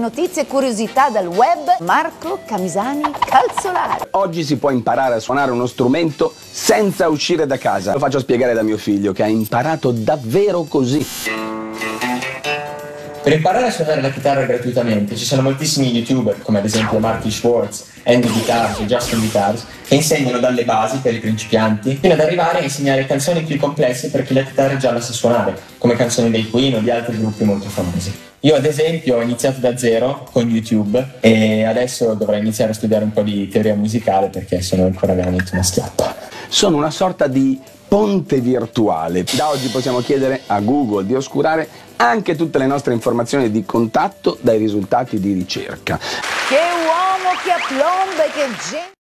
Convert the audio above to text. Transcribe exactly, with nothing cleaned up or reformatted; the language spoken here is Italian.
notizie e curiosità dal web, Marco Camisani Calzolari. Oggi si può imparare a suonare uno strumento senza uscire da casa. Lo faccio spiegare da mio figlio, che ha imparato davvero così. Per imparare a suonare la chitarra gratuitamente ci sono moltissimi youtuber, come ad esempio Marty Schwartz, Andy Guitars e Justin Guitars, che insegnano dalle basi per i principianti fino ad arrivare a insegnare canzoni più complesse per chi la chitarra già la sa suonare, come canzoni dei Queen o di altri gruppi molto famosi. Io ad esempio ho iniziato da zero con YouTube e adesso dovrei iniziare a studiare un po' di teoria musicale perché sono ancora veramente una schiappa. Sono una sorta di ponte virtuale. Da oggi possiamo chiedere a Google di oscurare anche tutte le nostre informazioni di contatto dai risultati di ricerca. Che uomo, che aplomb, che gente!